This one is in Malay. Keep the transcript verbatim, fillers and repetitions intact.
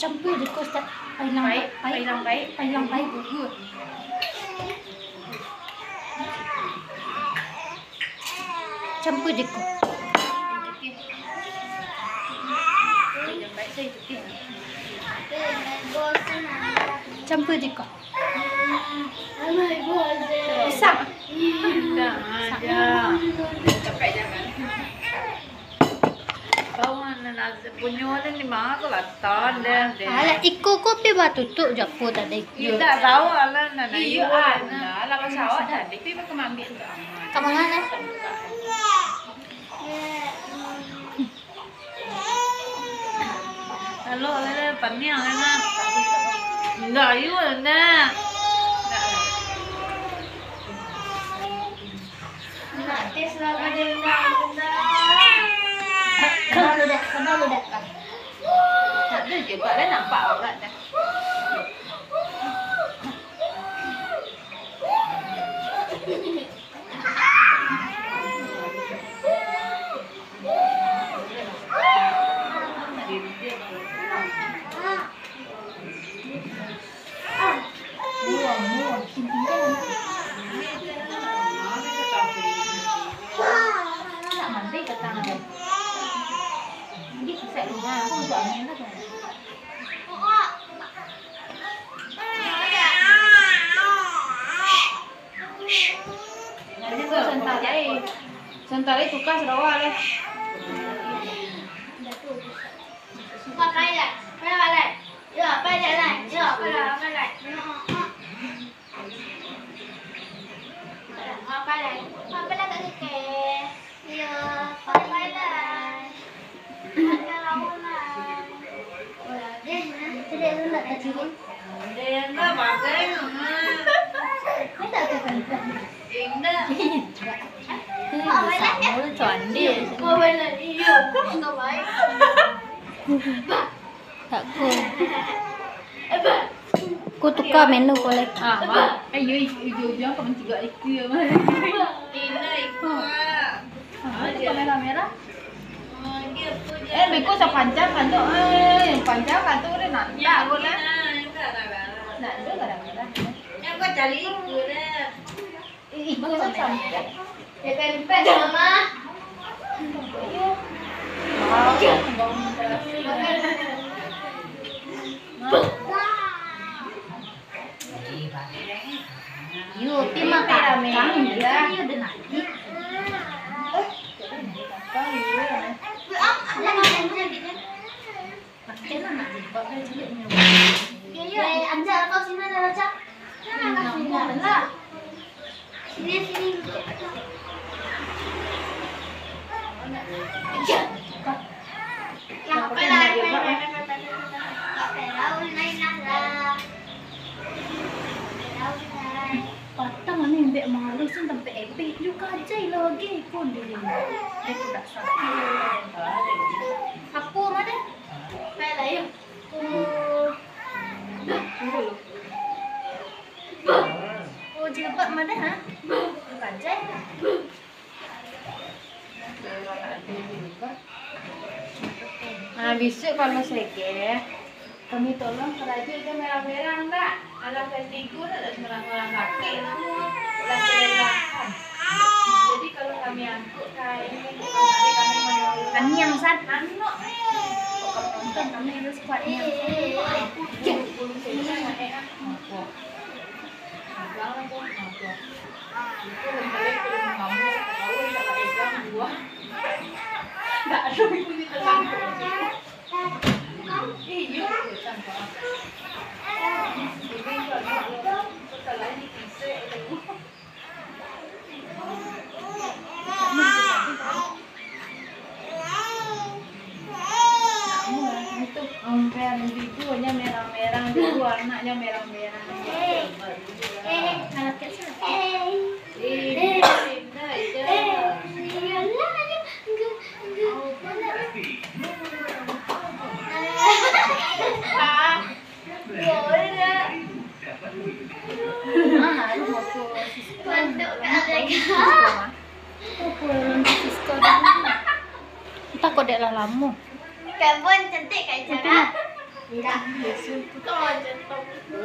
campur je kau start pailang Baik, pailang baik. pailang baik gugur. Campur je kau. Pailang baik saya cuti. Campur je kau. Isap. Dah ada. Sampai jangan. Kau mana nasi punya ni mah kau latar dah. Alah ikut kau pi batu tutup je apa tak ada ikut. You tak tahu lah nak you ada lah pesawat dah. Tapi pakai ambil tu. Kamu mana? Halo, ada paniang ada. Enggak, you ada. Nak tes lah pada Kenal lu dah, kenal lu dah. tak ada je, buat dah nampak aurat dah. Muang, muang, tinggal nak mandi ke tangan dia. Mandi set rumah, aku untuk angin lah. Nanti kau sentak lagi. Sentak lagi tukar Sarawak leh. Con quay lại, quay lại này, giờ quay lại này, giờ quay lại, quay lại, con quay lại, con quay lại cái kè, giờ con quay lại, con cái lâu này, đây nè, cái đây là cái gì? Dia enggak pakai mama. Cái tờ cái phần phần. Indah. Cái sao nó chuẩn đi. Cô quay lại đi yêu, không phải. Tak ko. Ko tukar menu ko lagi. Ah, mak. Eh, you hujung-hujung kau mencegah ikut mah. Indah ikut. Ah, dia merah-merah. Eh, beko sa panjang kan tu. Eh, yang panjang kan tu dia nak. Ya, boleh. Nak ada kadang-kadang. Yang kau cari ikut dah. Ikut sama. Để bên bên mama. You pi makan kang dia dia ada nasi. Makan nak dibuat dari cilik ni. Ya ya, anja kau sini ada aja. Nah, sini ada. Sini sini. Yang quay lại, quay lại, quay lại. Phải đâu này là. Patang mana yang bek malu sen sampai epic juga aja lagi pun dia. Dia tidak sakit. Apa mana? Quay lại yuk. Oh jilbab mana ha? Kajai. Nah, besok kalau saya kami tolong kerajaan itu merah-merah enggak? Alam festival ada merah-merah kaki semua. Laki-laki. Jadi kalau kami angkut kain ini kami menolong. Kami yang sat. Anu. Nonton kami harus kuatnya. Bulu saya nak eh apa? Jangan aku apa. Itu balik ke kamu tahu tak ada jam dua. Tak ada itu di dalam. Iya, tanpa. Ini kalau setelah ini bisa itu. Ompean itu hanya merah-merah, itu warnanya merah-merah. Eh, eh, anak kecil. Eh, Eh, indah itu. iya lah aja. Enggak, enggak. Boleh dah. Mana lu mau ke Cisco? Bantu kali. Aku ke Cisco. Kita kok dek lah lama. Kamu cantik kayak cara. Enggak. Kau aja